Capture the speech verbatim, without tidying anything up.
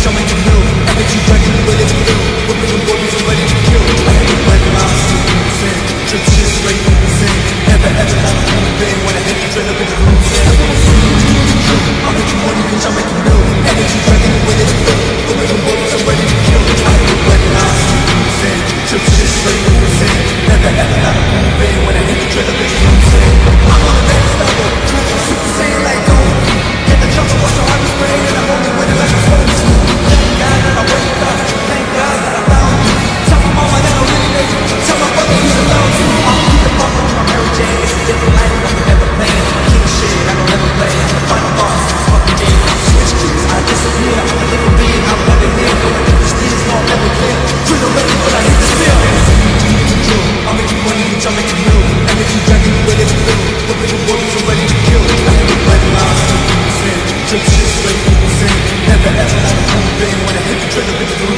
bitch, I'll make you move. And make you drag you with it through. We're bringing warriors and ready to kill. I hate you like when I see you sin. Drip shit straight from the sin. Never ever not a cool thing. When I hit you, drill up in the room, sin. I'll make you money, bitch, I'll make you move. And make you drag you with it through. We're bringing warriors and ready to kill. I hate you like when I see you sin. Drip shit straight from the sin. Never ever not a cool thing. When I hit you, drill up in the room, sin. I'm on the next level. Super Saiyan like gold. In the jungle, watch your heart is spraying. And I'm only winning like a sword. Thank God that I wake up. Thank God that I found you. Tell my mama that I really made you. Tell my brother he's alone too. I'll keep the fuck with my Mary Jane. It's a different life than you ever played. King shit, I don't ever play. The final boss, this fucking game. Switch keys, I disappear. I'm a different being, I'm plugging in. Going through the streets, no, I'm never clear. Drill ready, but I hit the steel. I'll make you money, bitch, I'll make you move. And make you drag you with it through. The bigger warriors are ready to kill. I hit the red line, sin. Drip shit straight from the sin. Never ever not a cool thing. When I hit the drill up in the room.